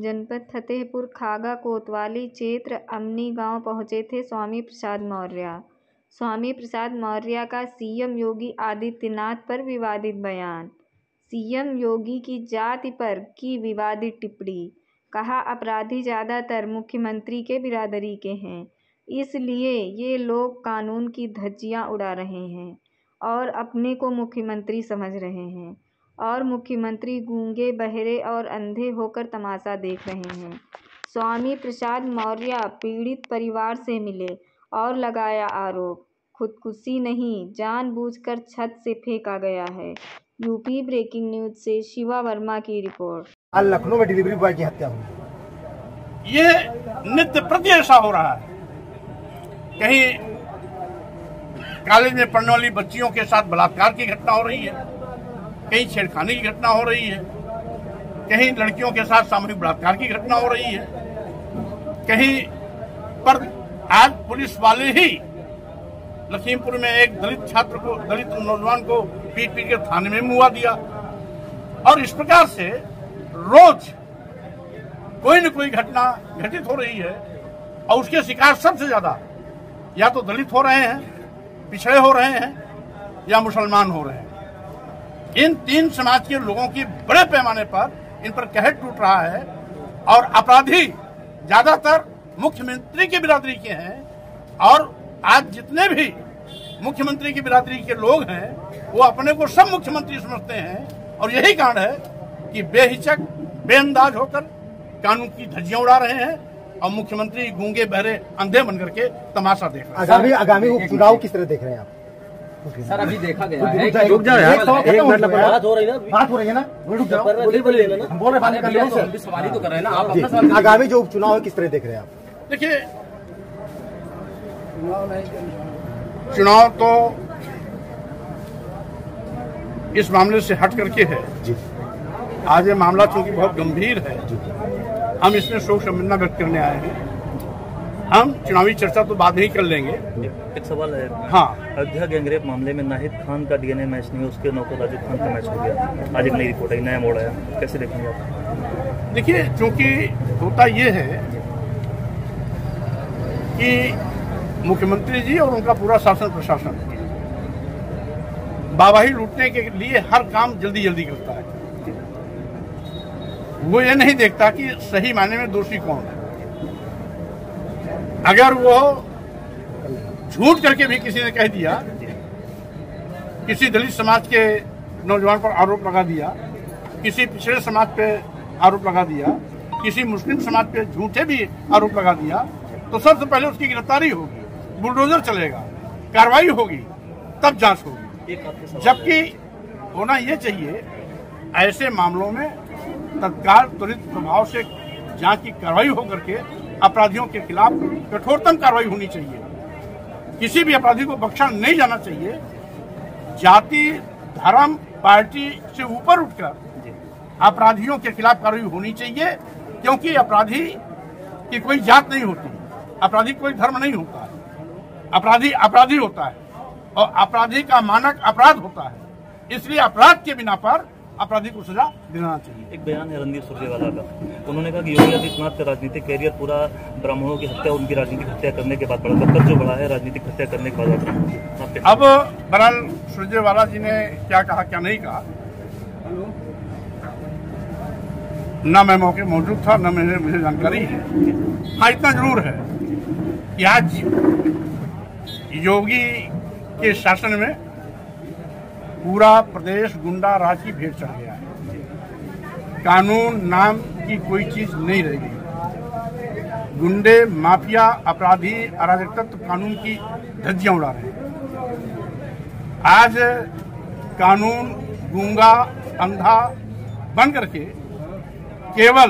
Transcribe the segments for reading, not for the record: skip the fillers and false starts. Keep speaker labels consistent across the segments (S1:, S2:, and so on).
S1: जनपद फतेहपुर खागा कोतवाली क्षेत्र अमनी गांव पहुंचे थे स्वामी प्रसाद मौर्य। स्वामी प्रसाद मौर्य का सीएम योगी आदित्यनाथ पर विवादित बयान। सीएम योगी की जाति पर की विवादित टिप्पणी। कहा अपराधी ज़्यादातर मुख्यमंत्री के बिरादरी के हैं, इसलिए ये लोग कानून की धज्जियां उड़ा रहे हैं और अपने को मुख्यमंत्री समझ रहे हैं और मुख्यमंत्री गूंगे, बहरे और अंधे होकर तमाशा देख रहे हैं। स्वामी प्रसाद मौर्य पीड़ित परिवार से मिले और लगाया आरोप, खुदकुशी नहीं जानबूझकर छत से फेंका गया है। यूपी ब्रेकिंग न्यूज से शिवा वर्मा की रिपोर्ट।
S2: आज लखनऊ में डिलीवरी बॉय की हत्या हुई।
S3: ये नित्य प्रति ऐसा हो रहा है। कहीं कॉलेज में पढ़ने वाली बच्चियों के साथ बलात्कार की घटना हो रही है, कहीं छेड़खानी की घटना हो रही है, कहीं लड़कियों के साथ सामूहिक बलात्कार की घटना हो रही है, कहीं पर आज पुलिस वाले ही लखीमपुर में एक दलित नौजवान को पीट कर थाने में मुआ दिया। और इस प्रकार से रोज कोई न कोई घटना घटित हो रही है और उसके शिकार सबसे ज्यादा या तो दलित हो रहे हैं, पिछड़े हो रहे हैं या मुसलमान हो रहे हैं। इन तीन समाज के लोगों की बड़े पैमाने पर इन पर कहर टूट रहा है और अपराधी ज्यादातर मुख्यमंत्री की बिरादरी के हैं। और आज जितने भी मुख्यमंत्री की बिरादरी के लोग हैं वो अपने को सब मुख्यमंत्री समझते हैं और यही कारण है कि बेहिचक बेअंदाज होकर कानून की धज्जियां उड़ा रहे हैं और मुख्यमंत्री गूंगे, बहरे, अंधे बन करके तमाशा देख रहे हैं।
S2: आगामी उपचुनाव किस तरह देख रहे हैं आप?
S4: सर अभी देखा गया है
S2: कि रुक जाओ यार, बात हो रही है ना, रुक जाओ, हम बोल रहे हैं
S4: सवाल तो कर रहे हैं ना आप अपना सवाल।
S2: आगामी जो उपचुनाव है किस तरह देख रहे हैं आप?
S3: देखिए, चुनाव तो इस मामले से हट करके है जी। आज ये मामला चूंकि बहुत गंभीर है, हम इसमें शोक संवेदना व्यक्त करने आए हैं। हम चुनावी चर्चा तो बाद में ही कर लेंगे।
S5: एक सवाल है। हाँ, अयोध्या गैंगरेप मामले में नाहिद खान का डीएनए मैच नहीं, उसके नौकर राजू खान का मैच हो गया। आज एक नई रिपोर्ट आई, नया मोड़ आया, कैसे देखेंगे आप?
S3: देखिए, चूंकि होता ये है कि मुख्यमंत्री जी और उनका पूरा शासन प्रशासन वाहवाही लूटने के लिए हर काम जल्दी जल्दी करता है। वो ये नहीं देखता कि सही मायने में दोषी कौन है। अगर वो झूठ करके भी किसी ने कह दिया, किसी दलित समाज के नौजवान पर आरोप लगा दिया, किसी पिछड़े समाज पे आरोप लगा दिया, किसी मुस्लिम समाज पे झूठे भी आरोप लगा दिया, तो सबसे पहले उसकी गिरफ्तारी होगी, बुलडोजर चलेगा, कार्रवाई होगी, तब जांच होगी। जबकि होना ये चाहिए ऐसे मामलों में तत्काल त्वरित प्रभाव से जांच की कार्रवाई होकर के अपराधियों के खिलाफ कठोरतम कार्रवाई होनी चाहिए। किसी भी अपराधी को बख्शा नहीं जाना चाहिए। जाति, धर्म, पार्टी से ऊपर उठकर अपराधियों के खिलाफ कार्रवाई होनी चाहिए, क्योंकि अपराधी की कोई जात नहीं होती, अपराधी कोई धर्म नहीं होता है। अपराधी अपराधी होता है और अपराधी का मानक अपराध होता है, इसलिए अपराध के बिना पर अपराधी को सजा दिलाना चाहिए।
S5: एक बयान है रणदीप सुरजेवाला का, उन्होंने कहा कि योगी आदित्यनाथ का राजनीतिक कैरियर पूरा ब्राह्मणों की हत्या, उनकी राजनीतिक हत्या करने के बाद बढ़ा, कब जो बढ़ा है राजनीतिक हत्या करने के बाद।
S3: अब बहरहाल सुरजेवाला जी ने क्या कहा क्या नहीं कहा, न मैं मौके मौजूद था, न मुझे जानकारी है। हाँ, इतना जरूर है कि आज योगी के शासन में पूरा प्रदेश गुंडा राज की भेंट चढ़ गया है। कानून नाम की कोई चीज नहीं रह गई। गुंडे, माफिया, अपराधी, अराजक तत्व कानून की धज्जियां उड़ा रहे हैं। आज कानून गूंगा, अंधा बन करके केवल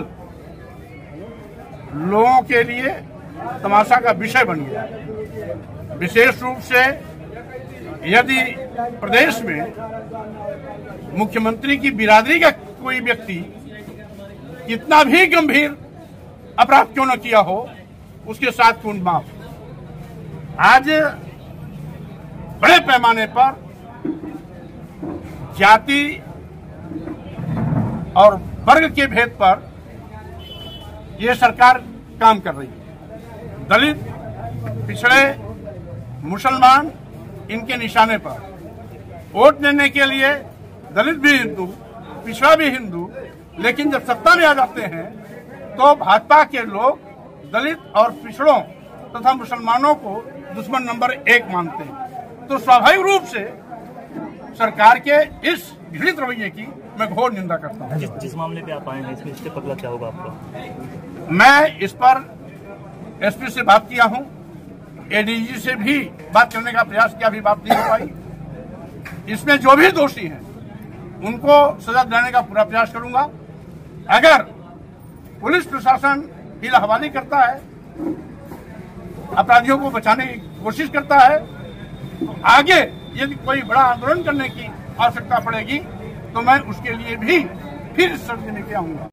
S3: लोगों के लिए तमाशा का विषय बन गया है। विशेष रूप से यदि प्रदेश में मुख्यमंत्री की बिरादरी का कोई व्यक्ति कितना भी गंभीर अपराध क्यों न किया हो, उसके साथ खून माफ। आज बड़े पैमाने पर जाति और वर्ग के भेद पर ये सरकार काम कर रही है। दलित, पिछड़े, मुसलमान इनके निशाने पर वोट देने के लिए दलित भी हिंदू, पिछड़ा भी हिंदू, लेकिन जब सत्ता में आ जाते हैं तो भाजपा के लोग दलित और पिछड़ों तथा मुसलमानों को दुश्मन नंबर 1 मानते हैं। तो स्वाभाविक रूप से सरकार के इस घृणित रवैये की मैं घोर निंदा करता हूँ।
S5: जिस मामले पे आप आए हैं इसमें स्टेप अगला क्या होगा आपका?
S3: मैं इस पर एसपी से बात किया हूँ, एडीजी से भी बात करने का प्रयास किया, भी बात नहीं हो पाई। इसमें जो भी दोषी हैं उनको सजा दिलाने का पूरा प्रयास करूंगा। अगर पुलिस प्रशासन हीला हवाली करता है, अपराधियों को बचाने की कोशिश करता है, तो आगे यदि कोई बड़ा आंदोलन करने की आवश्यकता पड़ेगी तो मैं उसके लिए भी फिर सड़क लेके आऊंगा।